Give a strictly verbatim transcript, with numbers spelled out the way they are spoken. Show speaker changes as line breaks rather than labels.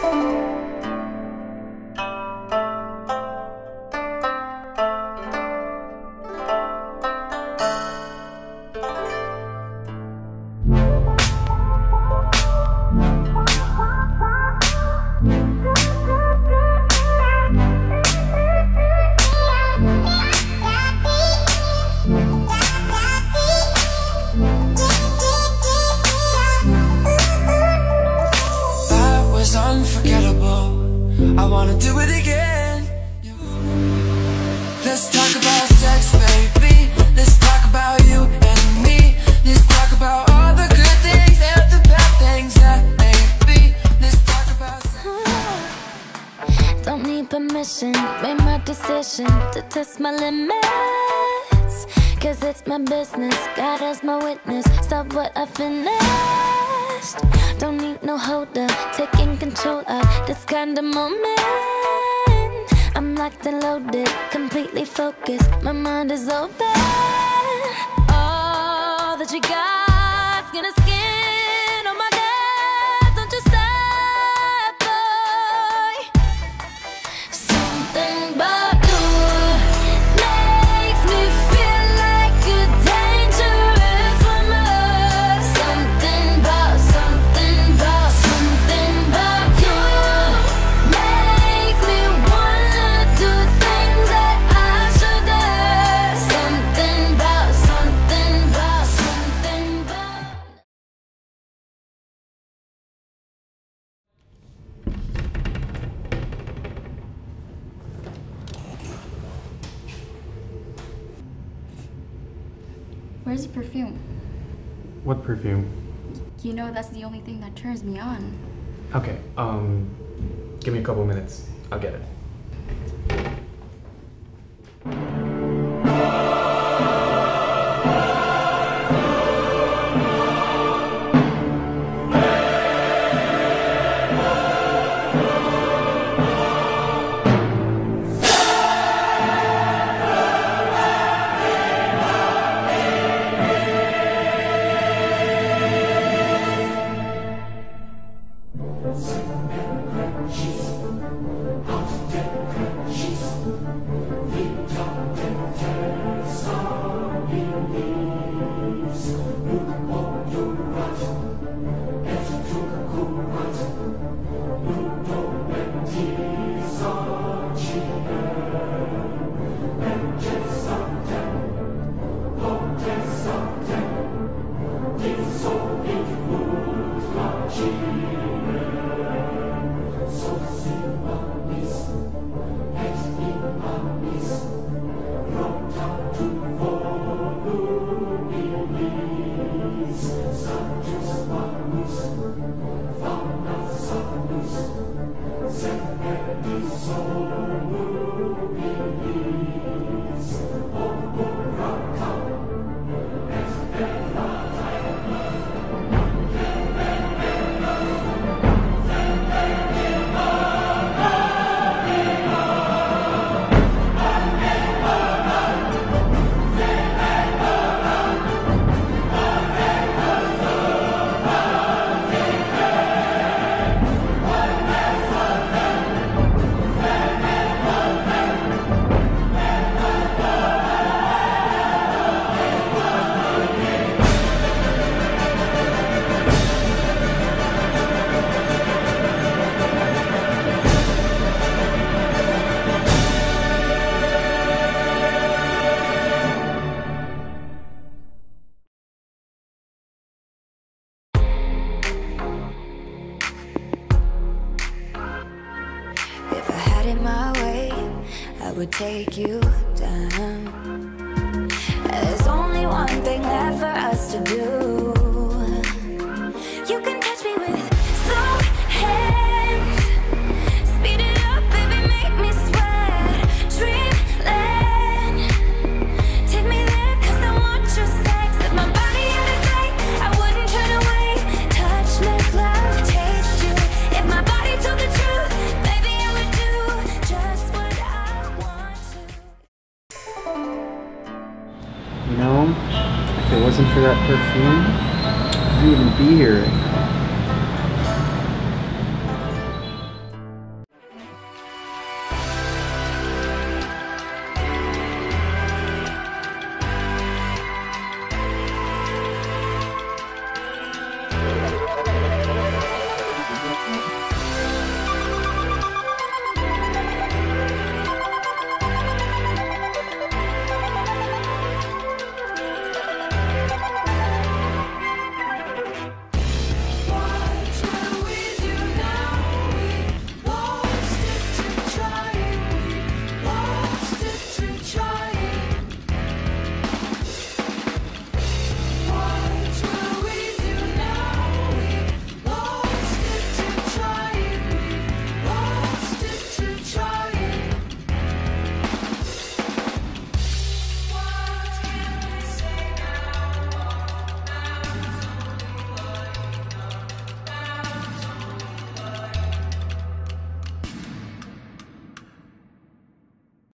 Unforgettable, I wanna do it again. Let's talk about sex, baby. Let's talk about you and me. Let's talk about all the good things and the bad things that may be. Let's talk about sex.
Don't need permission, made my decision to test my limits. Cause it's my business, God as my witness. Stop what I finished. Don't need no holder, taking control of this kind of moment. I'm locked and loaded, completely focused, my mind is open. All that you got's gonna skin on my gut. Don't you stop, boy. Something about you makes me feel like a dangerous woman. Something about, something about, something about you makes me wanna do things that I shouldn't. Something about, something about, something about.
Where's the perfume?
What perfume?
You know that's the only thing that turns me on.
Okay, um, give me a couple minutes. I'll get it.
Would take you down. There's only one thing left for us to do. You can touch me with slow hands. Speed it up, baby, make me sweat. Dreamland. Take me there, cause I want your sex. If my body out of sight, I wouldn't turn away. Touch, make love, taste you. If my body told the truth, baby, I would do just what I
You know, if it wasn't for that perfume, I wouldn't even be here.